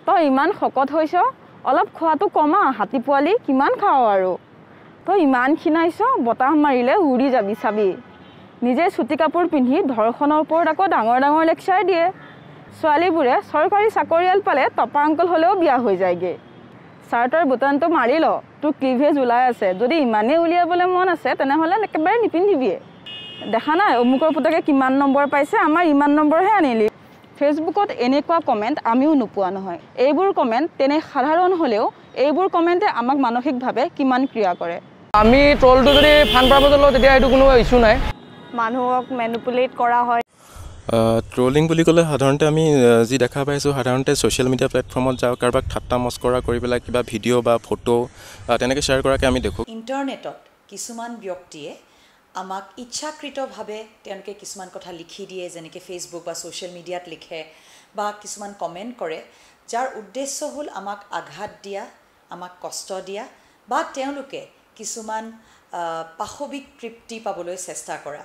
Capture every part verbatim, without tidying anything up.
তই ইমান শকত হৈছ অলপ খোৱাটো কমা হাতী পোৱালি কিমান খাও আৰু তই ইমান খিনাইছ বতাহ মাৰিলে উৰি যাবি চাবি নিজে ছুটি কাপোৰ পিন্ধি ধৰ্ষণৰ ওপৰত আকৌ ডাঙৰ ডাঙৰ লেকচাৰ দিয়ে ছোৱালীবোৰে চৰকাৰী চাকৰিয়াল পালে টপা আংকল হলেও বিয়া হৈ যায়গে শাৰ্টৰ বুটানটো মাৰি ল তোৰ ক্লিভেজ ওলাই আছে যদি ইমানে উলিয়াবলৈ মন আছে তেনেহলে একেবাৰে নিপিন্ধিবিয়ে দেখা নাই অমুকৰ পুতকে কিমান নম্বৰ পাইছে আমাৰ ইমান নম্বৰহে আনিলি ফেসবুকত এনেকুৱা কমেন্ট আমিও নোপোৱা নহয় এইবোৰ কমেন্ট তেনে সাধাৰণ হলেও এইবোৰ কমেন্টে আমাক মানসিকভাৱে কিমান ক্ৰিয়া কৰে আমি ট্ৰলটো যদি ফান পাবলে লও তেতিয়া এটো কোনো ইস্যু নাই মানুহক ম্যানিপুলেট কৰা হয় ট্ৰলিং বুলি ক'লে সাধাৰণতে আমি যি দেখা পাইছোঁ সাধাৰণতে ছ'চিয়েল মিডিয়া প্লেটফৰ্মত যাওঁ কাৰোবাক ঠাট্টা মস্কৰা কৰি পেলাই কিবা ভিডিঅ' বা ফটো তেনেকৈ শ্বেয়াৰ কৰাকৈ আমি দেখোঁ ইণ্টাৰনেটত কিছুমান ব্যক্তিয়ে আমাক ইচ্ছাকৃতভাৱে তেওঁলোকে কিছুমান কথা লিখি দিয়ে যেনেকৈ ফেচবুক বা ছ'চিয়েল মিডিয়াত লিখে বা কিছুমান কমেণ্ট কৰে যাৰ উদ্দেশ্য হ'ল আমাক আঘাত দিয়া আমাক কষ্ট দিয়া বা তেওঁলোকে কিছুমান পাশবিক তৃপ্তি পাবলৈ চেষ্টা কৰা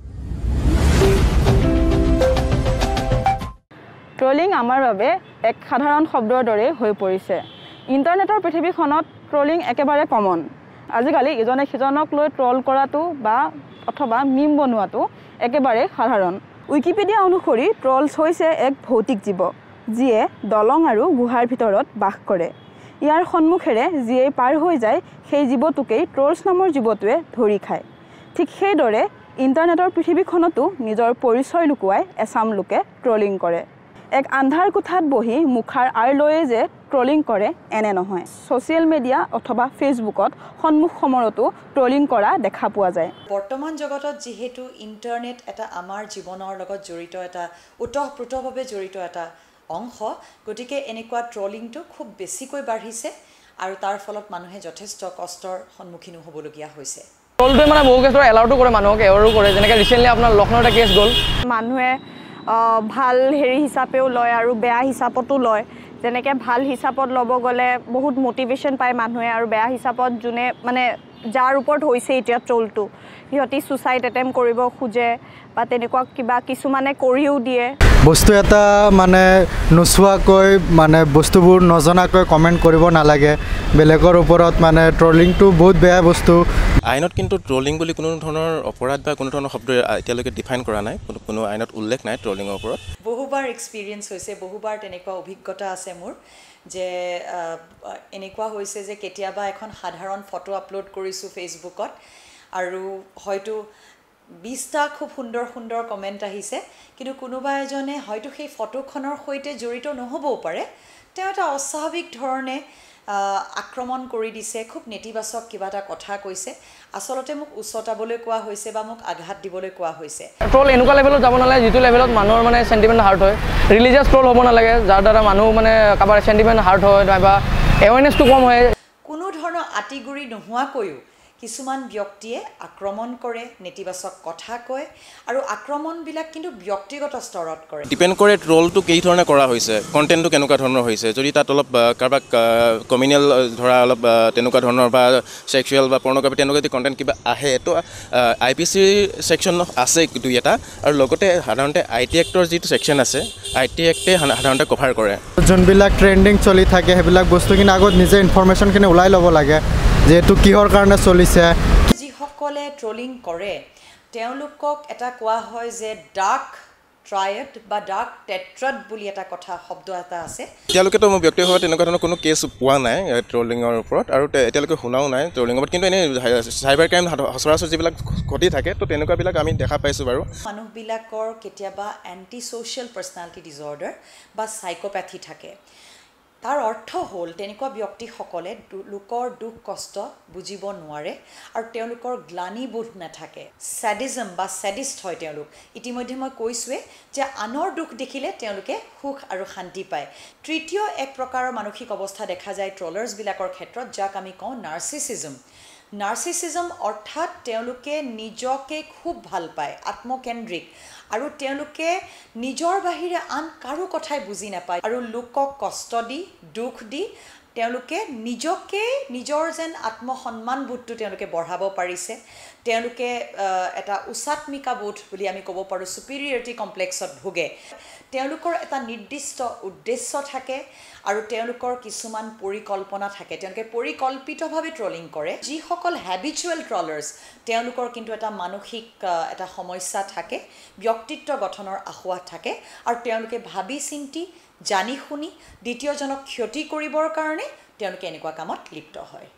ট্ৰলিং আমাৰ বাবে এক সাধাৰণ শব্দৰ দৰে হৈ পৰিছে ইণ্টাৰনেটৰ পৃথিৱীখনত ট্ৰলিং একেবাৰে কমন আজিকালি ইজনে সিজনক লৈ ট্ৰল কৰাটো বা অথবা মিম বনোৱাটো একেবাৰে সাধাৰণ উইকিপিডিয়া অনুসৰি ট্ৰলছ হৈছে এক ভৌতিক জীৱ যিয়ে দলং আৰু গুহাৰ ভিতৰত বাস কৰে ইয়াৰ সন্মুখেৰে যিয়ে পাৰ হৈ যায় সেই জীৱটোকেই ট্ৰলছ নামৰ জীৱটোৱে ধৰি খায় ঠিক সেইদৰে ইণ্টাৰনেটৰ পৃথিৱীখনতো নিজৰ পৰিচয় লুকুৱাই এছাম লোকে ট্ৰলিং কৰে এক আন্ধাৰ কোঠাত বহি মুখাৰ আৰ লৈয়ে যে ট্ৰলিং কৰে এনে নহয় ছ'চিয়েল মিডিয়া অথবা ফেচবুকত সন্মুখ সমৰতো ট্ৰলিং কৰা দেখা পোৱা যায় বৰ্তমান জগতত যেহেতু ইণ্টাৰনেট এটা আমাৰ জীৱনৰ লগত জড়িত এটা ওতঃপ্ৰোতভাৱে জড়িত এটা অংশ গতিকে এনেকুৱা ট্ৰলিংটো খুব বেছিকৈ বাঢ়িছে আৰু তাৰ ফলত মানুহে যথেষ্ট কষ্টৰ সন্মুখীন হ'বলগীয়া হৈছে ট্ৰলটোৱে মানে বহু কেছৰ এলাউটো কৰে মানুহক এৱাৰো কৰে যেনেকৈ ৰিচেণ্টলি আপোনাৰ লক্ষ্ণৌৰ এটা কেছ গ'ল মানুহে ভাল হেৰি হিচাপেও লয় আৰু বেয়া হিচাপতো লয় যেনেকৈ ভাল হিচাপত ল'ব গ'লে বহুত মটিভেশ্যন পায় মানুহে আৰু বেয়া হিচাপত যোনে মানে যাৰ ওপৰত হৈছে এতিয়া ট্ৰলটো সিহঁতি ছুচাইড এটেম্প কৰিব খোজে বা তেনেকুৱা কিবা কিছুমানে কৰিও দিয়ে বস্তু এটা মানে নোচোৱাকৈ মানে বস্তুবোৰ নজনাকৈ কমেণ্ট কৰিব নালাগে বেলেগৰ ওপৰত মানে ট্ৰলিংটো বহুত বেয়া বস্তু আইনত কিন্তু ট্ৰলিং বুলি কোনো ধৰণৰ অপৰাধ বা কোনো ধৰণৰ শব্দ এতিয়ালৈকে ডিফাইন কৰা নাই কোনো কোনো আইনত উল্লেখ নাই ট্ৰলিঙৰ ওপৰত বহুবাৰ এক্সপিৰিয়েঞ্চ হৈছে বহুবাৰ তেনেকুৱা অভিজ্ঞতা আছে মোৰ যে এনেকুৱা হৈছে যে কেতিয়াবা এখন সাধাৰণ ফটো আপলোড কৰিছোঁ ফেচবুকত আৰু হয়তো বিশটা খুব সুন্দৰ সুন্দৰ কমেণ্ট আহিছে কিন্তু কোনোবা এজনে হয়তো সেই ফটোখনৰ সৈতে জড়িত নহ'বও পাৰে তেওঁ এটা অস্বাভাৱিক ধৰণে আক্ৰমণ কৰি দিছে খুব নেতিবাচক কিবা এটা কথা কৈছে আসলতে মোক উচ্চতাবলৈ কোৱা হৈছে বা মোক আঘাত দিবলৈ কোৱা হৈছে ট্ৰল এনেকুৱা লেভেলত যাব নালাগে যিটো লেভেলত মানুহৰ মানে সেন্টিমেন্ট হাৰ্ট হয় ৰিলিজিয়াছ ট্ৰল হ'ব নালাগে যাৰ দ্বাৰা মানুহ মানে কাবাৰ সেন্টিমেন্ট হাৰ্ট হয় নাইবা এৱেৰনেছটো কম হয় কোনো ধৰণৰ আটিগুৰি নোহোৱাকৈও কিছুমান ব্যক্তিয়ে আক্ৰমণ কৰে নেতিবাচক কথা কয় আৰু আক্ৰমণবিলাক কিন্তু ব্যক্তিগত স্তৰত কৰে ডিপেণ্ড কৰে ট্ৰলটো কেই ধৰণে কৰা হৈছে কণ্টেণ্টটো কেনেকুৱা ধৰণৰ হৈছে যদি তাত অলপ কাৰোবাক কমিউনেল ধৰা অলপ তেনেকুৱা ধৰণৰ বা সেক্সুৱেল বা পৰ্নোগ্ৰাফি তেনেকুৱা যদি কণ্টেণ্ট কিবা আহে তো আই পি চি ছেকশ্যন আছে দুই এটা আৰু লগতে সাধাৰণতে আই টি এক্টৰ যিটো ছেকশ্যন আছে আই টি এক্টে সাধাৰণতে কভাৰ কৰে যোনবিলাক ট্ৰেণ্ডিং চলি থাকে সেইবিলাক বস্তুখিনি আগত নিজে ইনফৰমেশ্যনখিনি ওলাই ল'ব লাগে যেহেতু কিহৰ কাৰণে চলিছে যিসকলে ট্ৰলিং কৰে তেওঁলোকক এটা কোৱা হয় যে ডাৰ্ক ট্ৰায়েড বা ডাৰ্ক টেট্ৰাড বুলি এটা কথা শব্দ এটা আছে এতিয়ালৈকেতো মোৰ ব্যক্তিগতভাৱে তেনেকুৱা ধৰণৰ কোনো কেছ পোৱা নাই ট্ৰলিঙৰ ওপৰত আৰু এতিয়ালৈকে শুনাও নাই ট্ৰলিঙৰ ওপৰত কিন্তু এনেই চাইবাৰ ক্ৰাইম সচৰাচৰ যিবিলাক ঘটি থাকে তো তেনেকুৱাবিলাক আমি দেখা পাইছোঁ বাৰু মানুহবিলাকৰ কেতিয়াবা এণ্টি ছ'চিয়েল পাৰ্চনেলিটি ডিজৰ্ডাৰ বা চাইক'পেথি থাকে তাৰ অৰ্থ হ'ল তেনেকুৱা ব্যক্তিসকলে লোকৰ দুখ কষ্ট বুজিব নোৱাৰে আৰু তেওঁলোকৰ গ্লানিবোধ নাথাকে ছেডিজম বা ছেডিষ্ট হয় তেওঁলোক ইতিমধ্যে মই কৈছোঁৱে যে আনৰ দুখ দেখিলে তেওঁলোকে সুখ আৰু শান্তি পায় তৃতীয় এক প্ৰকাৰৰ মানসিক অৱস্থা দেখা যায় ট্ৰলাৰ্ছবিলাকৰ ক্ষেত্ৰত যাক আমি কওঁ নাৰ্চিছিজম নাৰ্চিছিজম অৰ্থাৎ তেওঁলোকে নিজকে খুব ভাল পায় আত্মকেন্দ্ৰিক আৰু তেওঁলোকে নিজৰ বাহিৰে আন কাৰো কথাই বুজি নাপায় আৰু লোকক কষ্ট দি দুখ দি তেওঁলোকে নিজকে নিজৰ যেন আত্মসন্মানবোধটো তেওঁলোকে বঢ়াব পাৰিছে তেওঁলোকে এটা উচাত্মিকা বোধ বুলি আমি ক'ব পাৰোঁ সুপিৰিয়ৰিটি কমপ্লেক্সত ভোগে তেওঁলোকৰ এটা নিৰ্দিষ্ট উদ্দেশ্য থাকে আৰু তেওঁলোকৰ কিছুমান পৰিকল্পনা থাকে তেওঁলোকে পৰিকল্পিতভাৱে ট্ৰলিং কৰে যিসকল হেবিচুৱেল ট্ৰলাৰ্ছ তেওঁলোকৰ কিন্তু এটা মানসিক এটা সমস্যা থাকে ব্যক্তিত্ব গঠনৰ আখুৱা থাকে আৰু তেওঁলোকে ভাবি চিন্তি জানি শুনি দ্বিতীয়জনক ক্ষতি কৰিবৰ কাৰণে তেওঁলোকে এনেকুৱা কামত লিপ্ত হয়